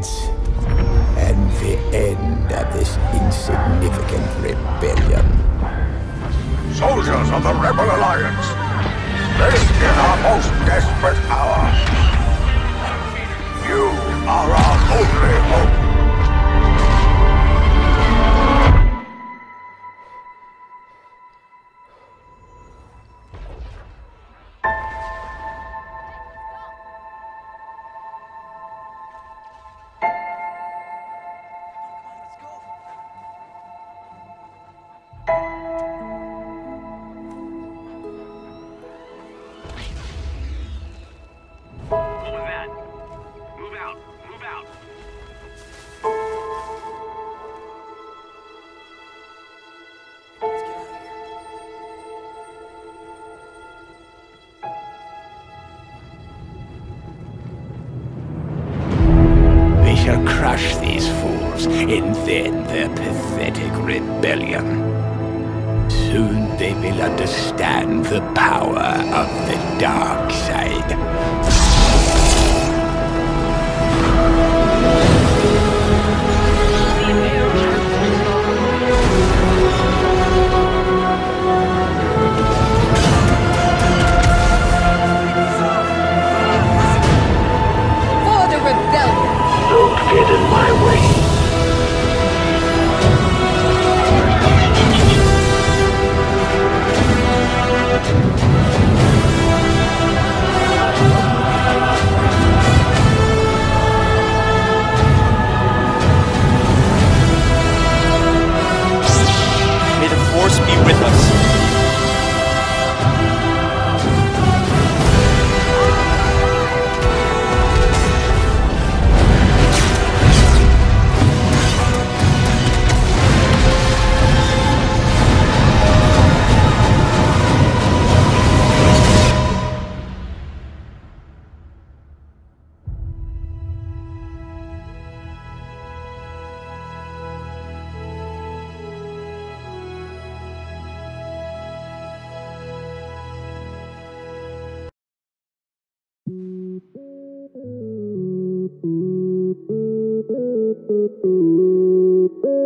Resistance and the end of this insignificant rebellion. Soldiers of the Rebel Alliance, this is our most desperate hour. You are our only hope. We shall crush these fools and then their pathetic rebellion. Soon they will understand the power of the dark side. For the rebellion! Don't get in my way. May the Force be with us. Thank you.